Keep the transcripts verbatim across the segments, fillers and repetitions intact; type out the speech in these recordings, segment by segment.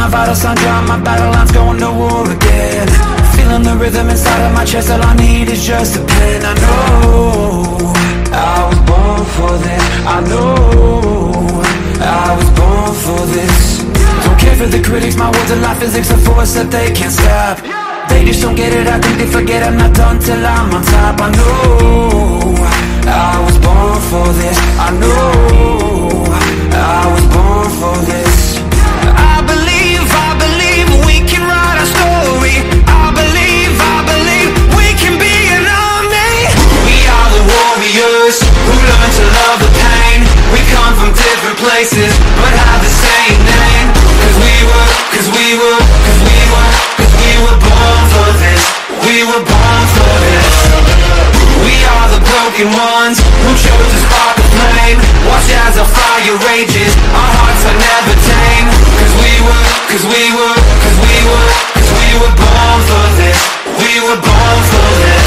my vitals sign dry, my battle lines going to war again. Feeling the rhythm inside of my chest, all I need is just a pen. I know I was born for this, I know I was born for this. Don't care for the critics, my words are like physics, a force that they can't stop. They just don't get it, I think they forget I'm not done till I'm on top. I know I was born for this, I know I was born for this. I believe, I believe we can write our story. I believe, I believe we can be an army. We are the warriors who learn to love the pain. We come from different places but have the same name. Cause we were, cause we were, cause we were, cause we were born for this. We were born for this. We are the broken ones who chose to spark the flame. Watch as our fire rages, our hearts are never tame. Cause we were, cause we were, cause we were, cause we were born for this. We were born for this.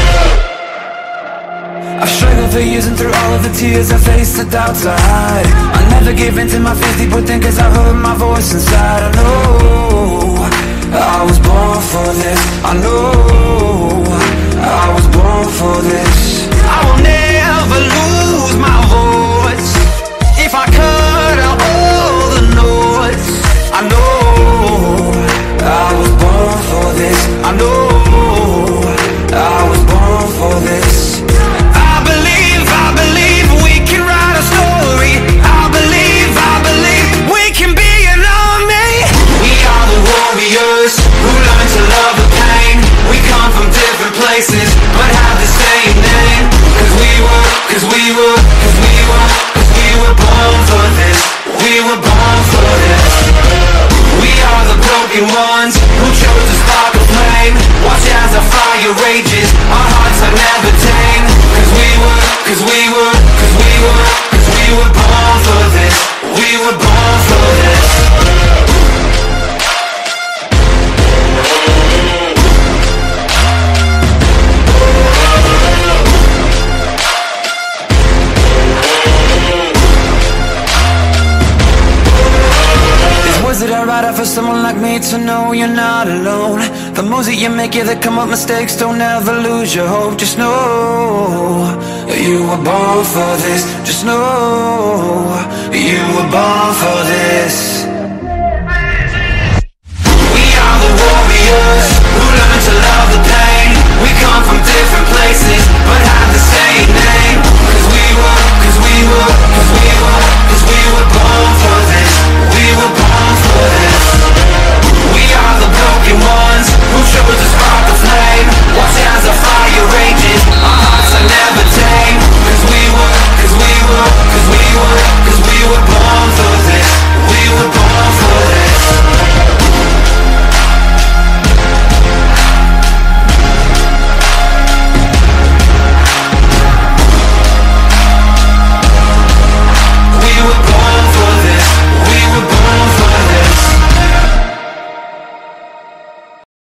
I've struggled for years and through all of the tears I faced, the doubts I hide. I never give in to my fears, people think cause I heard my voice inside. I know I was born for this, I know I was born for this. I will never lose my voice if I cut out all the noise. I know I was born for this, I know I was born for this. I believe, I believe we can write a story. I believe, I believe we can be an army. We are the warriors who learn to love the pain. We come from different places but have the same name. Cause we were, cause we were, cause we were, cause we were born for this. We were born for this. We are the broken ones who chose to spark a flame. Watch as our fire rages, our hearts are never tame. Cause we were, cause we were, cause we were, cause we were born for this. We were born for this. Is it alright for someone like me to know you're not alone? The moves that you make, yeah, that come up mistakes, don't ever lose your hope. Just know you were born for this. Just know you were born for this. We are the warriors